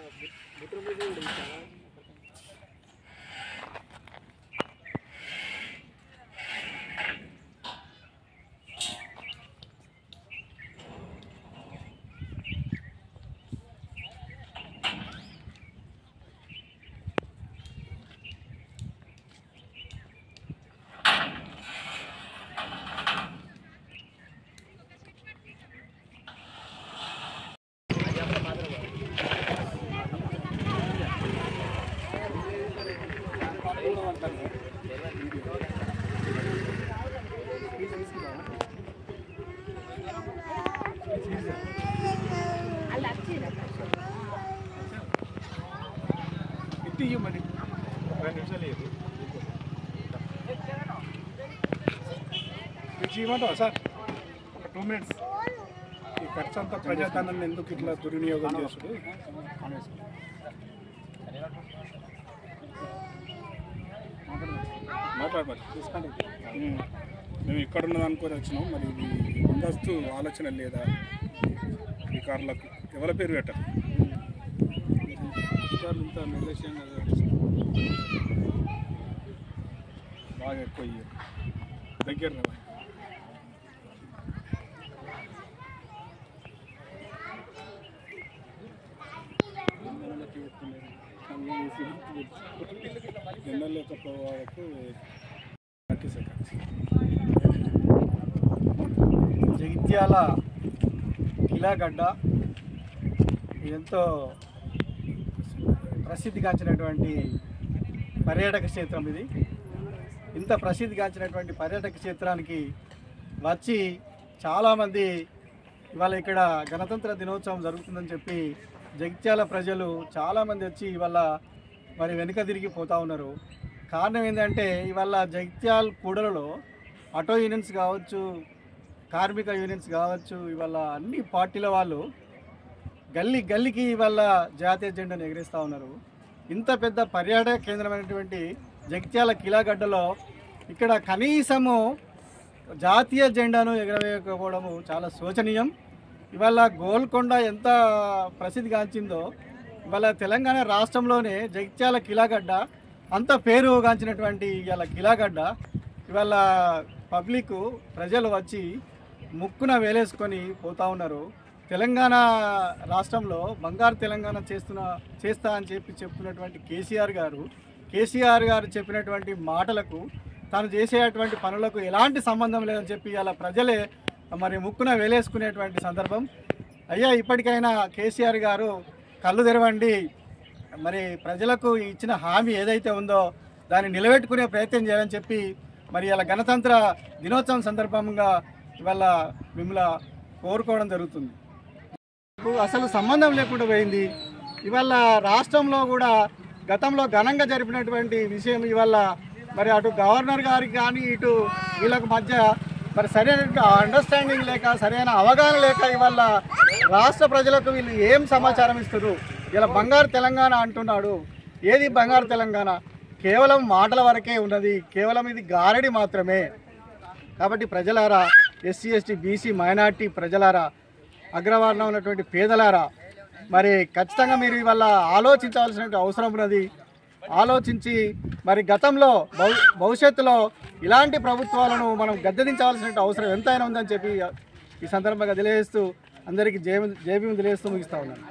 Sir ఒక 2 minutes ఈ ఖర్చంతా ప్రజాధనాన్ని ఎందుకు ఇట్లా దుర్వినియోగం చేస్తుంది? మాట్లాడమని తీసుకోండి. మేము ఇక్కడ ఉన్నది అనుకొని వచ్చినాం. మరి ఇది ముందస్తు ఆలోచన లేదా అధికారులకు? ఎవరి పేరు పెట్టారు? అధికారులు ఇంత నిర్లక్ష్యంగా బాగా ఎక్కువ దగ్గర ఎన్నలేకపోవడానికి 30 seconds. జగిత్యాల కిలాగడ్డ ఎంతో ప్రసిద్ధిగాంచినటువంటి పర్యాటక క్షేత్రం. ఇది ఇంత ప్రసిద్ధిగాంచినటువంటి పర్యాటక క్షేత్రానికి వచ్చి చాలామంది ఇవాళ ఇక్కడ గణతంత్ర దినోత్సవం జరుగుతుందని చెప్పి జగిత్యాల ప్రజలు చాలామంది వచ్చి ఇవాళ మరి వెనుక తిరిగి పోతూ ఉన్నారు. కారణం ఏంటంటే ఇవాళ జగిత్యాల కూడలలో ఆటో యూనియన్స్ కావచ్చు, కార్మిక యూనియన్స్ కావచ్చు, ఇవాళ అన్ని పార్టీల వాళ్ళు గల్లీ గల్లీకి ఇవాళ జాతీయ జెండాను ఎగరేస్తూ ఉన్నారు. ఇంత పెద్ద పర్యాటక కేంద్రమైనటువంటి జగిత్యాల కిలాగడ్డలో ఇక్కడ కనీసము జాతీయ జెండాను ఎగరవేయకపోవడము చాలా శోచనీయం. ఇవాళ గోల్కొండ ఎంత ప్రసిద్ధిగాంచిందో ఇవాళ తెలంగాణ రాష్ట్రంలోనే జగిత్యాల కిలాగడ్డ అంత పేరుగాంచినటువంటి ఇవాళ కిలాగడ్డ ఇవాళ పబ్లిక్ ప్రజలు వచ్చి ముక్కున వేలేసుకొని పోతూ ఉన్నారు. తెలంగాణ రాష్ట్రంలో బంగారు తెలంగాణ చేస్తా అని చెప్తున్నటువంటి కేసీఆర్ గారు చెప్పినటువంటి మాటలకు తాను చేసేటువంటి పనులకు ఎలాంటి సంబంధం లేదని చెప్పి ఇలా ప్రజలే మరి ముక్కున వేలేసుకునేటువంటి సందర్భం. అయ్యా, ఇప్పటికైనా కేసీఆర్ గారు కళ్ళు తెరవండి, మరి ప్రజలకు ఇచ్చిన హామీ ఏదైతే ఉందో దాన్ని నిలబెట్టుకునే ప్రయత్నం చేయాలని చెప్పి మరి ఇలా గణతంత్ర దినోత్సవం సందర్భంగా ఇవాళ మిమ్మల్ని కోరుకోవడం జరుగుతుంది. అసలు సంబంధం లేకుండా పోయింది. ఇవాళ రాష్ట్రంలో కూడా గతంలో ఘనంగా జరిపినటువంటి విషయం ఇవాళ మరి అటు గవర్నర్ గారికి కానీ ఇటు వీళ్ళకు మధ్య మరి సరైన అండర్స్టాండింగ్ లేక సరైన అవగాహన లేక ఇవాళ రాష్ట్ర ప్రజలకు వీళ్ళు ఏం సమాచారం ఇస్తారు? ఇలా బంగారు తెలంగాణ అంటున్నాడు. ఏది బంగారు తెలంగాణ? కేవలం మాటల వరకే ఉన్నది, కేవలం ఇది గారడి మాత్రమే. కాబట్టి ప్రజలారా, ఎస్సీ ఎస్టీ బీసీ మైనార్టీ ప్రజలారా, అగ్రవర్ణం ఉన్నటువంటి పేదలారా, మరి ఖచ్చితంగా మీరు ఇవాళ ఆలోచించాల్సిన అవసరం ఉన్నది. ఆలోచించి మరి గతంలో భవిష్యత్తులో ఇలాంటి ప్రభుత్వాలను మనం గద్దెదించాల్సిన అవసరం ఎంతైనా ఉందని చెప్పి ఈ సందర్భంగా తెలియజేస్తూ అందరికీ జేబీఎం తెలియజేస్తూ ముగిస్తూ ఉన్నాను.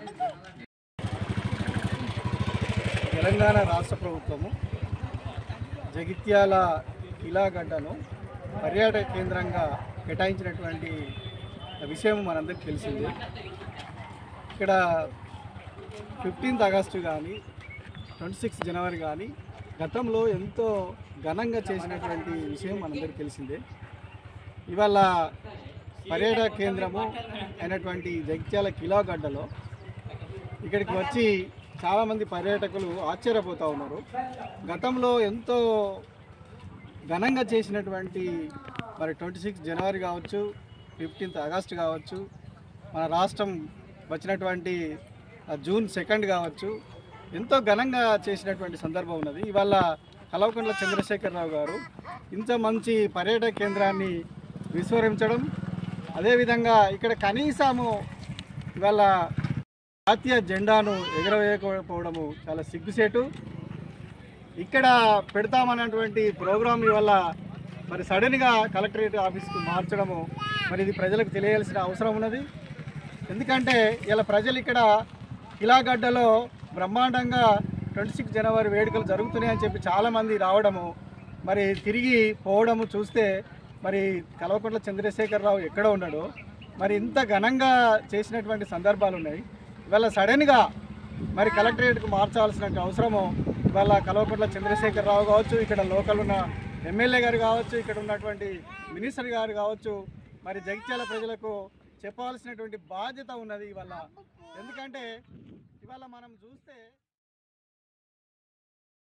తెలంగాణ రాష్ట్ర ప్రభుత్వము జగిత్యాల కిలాగడ్డను పర్యాటక కేంద్రంగా కేటాయించినటువంటి విషయం మనందరికీ తెలిసిందే. ఇక్కడ 15th ఆగస్టు కానీ 26 జనవరి కానీ గతంలో ఎంతో ఘనంగా చేసినటువంటి విషయం మనందరికీ తెలిసిందే. ఇవాళ పర్యాటక కేంద్రము అయినటువంటి జగిత్యాల కిలాగడ్డలో ఇక్కడికి వచ్చి చాలామంది పర్యాటకులు ఆశ్చర్యపోతూ ఉన్నారు. గతంలో ఎంతో ఘనంగా చేసినటువంటి మరి 26 జనవరి కావచ్చు, 15th ఆగస్టు కావచ్చు, మన రాష్ట్రం వచ్చినటువంటి జూన్ 2 కావచ్చు, ఎంతో ఘనంగా చేసినటువంటి సందర్భం ఉన్నది. ఇవాళ కల్వకుంట్ల చంద్రశేఖరరావు గారు ఇంత మంచి పర్యాటక కేంద్రాన్ని విస్మరించడం, అదేవిధంగా ఇక్కడ కనీసము ఇవాళ జాతీయ జెండాను ఎగరవేయకపోవడము చాలా సిగ్గుసేటు. ఇక్కడ పెడతామన్నటువంటి ప్రోగ్రాం వల్ల మరి సడన్గా కలెక్టరేట్ ఆఫీస్కు మార్చడము మరి ఇది ప్రజలకు తెలియాల్సిన అవసరం ఉన్నది. ఎందుకంటే ఇలా ప్రజలు ఇక్కడ కిలాగడ్డలో బ్రహ్మాండంగా 26 జనవరి వేడుకలు జరుగుతున్నాయని చెప్పి చాలామంది రావడము మరి తిరిగి పోవడము చూస్తే మరి కల్వకుంట్ల చంద్రశేఖరరావు ఎక్కడ ఉన్నాడో మరి ఇంత ఘనంగా చేసినటువంటి సందర్భాలు ఉన్నాయి. ఇవాళ సడన్గా మరి కలెక్టరేట్కు మార్చాల్సిన అవసరము ఇవాళ కల్వకుంట్ల చంద్రశేఖరరావు కావచ్చు, ఇక్కడ లోకల్ ఉన్న ఎమ్మెల్యే గారు కావచ్చు, ఇక్కడ ఉన్నటువంటి మినిస్టర్ గారు కావచ్చు, మరి జగిత్యాల ప్రజలకు చెప్పాల్సినటువంటి బాధ్యత ఉన్నది ఇవాళ. ఎందుకంటే ఇవాళ మనం చూస్తే